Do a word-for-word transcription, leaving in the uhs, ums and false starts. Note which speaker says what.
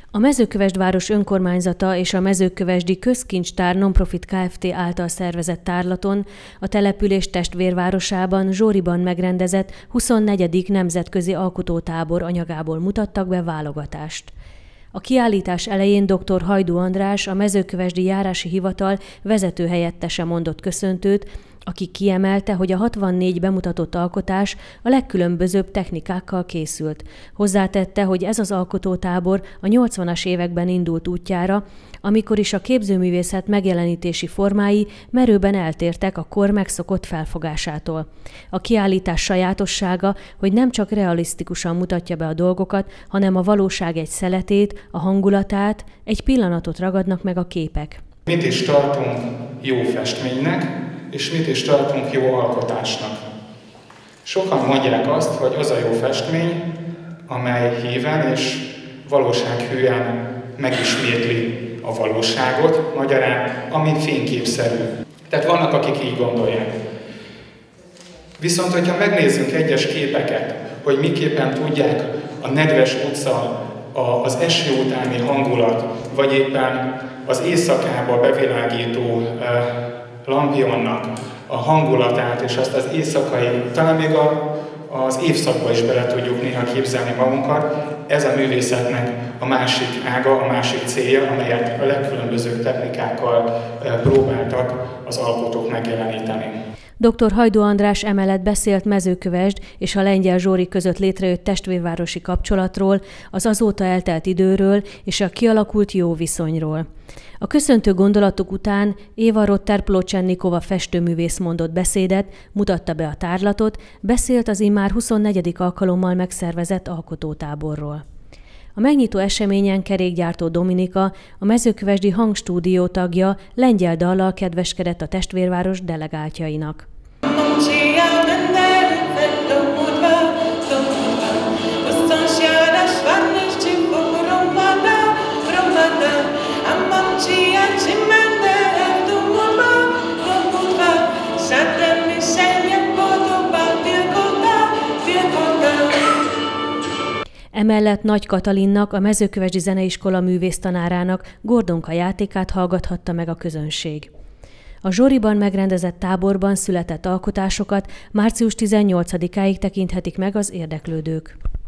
Speaker 1: A Mezőkövesdváros önkormányzata és a Mezőkövesdi Közkincstár Nonprofit Kft. Által szervezett tárlaton a település testvérvárosában, Zsóriban megrendezett huszonnegyedik nemzetközi alkotótábor anyagából mutattak be válogatást. A kiállítás elején dr. Hajdú András, a Mezőkövesdi Járási Hivatal vezetőhelyettese mondott köszöntőt, aki kiemelte, hogy a hatvannégy bemutatott alkotás a legkülönbözőbb technikákkal készült. Hozzátette, hogy ez az alkotótábor a nyolcvanas években indult útjára, amikor is a képzőművészet megjelenítési formái merőben eltértek a kor megszokott felfogásától. A kiállítás sajátossága, hogy nem csak realisztikusan mutatja be a dolgokat, hanem a valóság egy szeletét, a hangulatát, egy pillanatot ragadnak meg a képek.
Speaker 2: Mit is tartunk jó festménynek, és mit is tartunk jó alkotásnak. Sokan mondják azt, hogy az a jó festmény, amely híven és valósághűen megismétli a valóságot, magyarán, ami fényképszerű. Tehát vannak, akik így gondolják. Viszont, hogyha megnézzünk egyes képeket, hogy miképpen tudják a nedves utca, az eső utáni hangulat, vagy éppen az éjszakába bevilágító lampionnak a hangulatát, és azt az éjszakai, talán még a, az évszakba is bele tudjuk néha képzelni magunkat. Ez a művészetnek a másik ága, a másik célja, amelyet a legkülönbözőbb technikákkal próbáltak az alkotók megjeleníteni.
Speaker 1: doktor Hajdú András emellett beszélt Mezőkövesd és a Lengyel Zsóri között létrejött testvérvárosi kapcsolatról, az azóta eltelt időről és a kialakult jó viszonyról. A köszöntő gondolatok után Éva Rotter-Plocsennikova festőművész mondott beszédet, mutatta be a tárlatot, beszélt az immár huszonnegyedik alkalommal megszervezett alkotótáborról. A megnyitó eseményen kerékgyártó Dominika, a Mezőkövesdi Hangstúdió tagja, lengyel dallal kedveskedett a testvérváros delegáltjainak. Emellett Nagy Katalinnak, a Mezőkövesdi Zeneiskola művésztanárának Gordonka játékát hallgathatta meg a közönség. A Zsóriban megrendezett táborban született alkotásokat március tizennyolcadikáig tekinthetik meg az érdeklődők.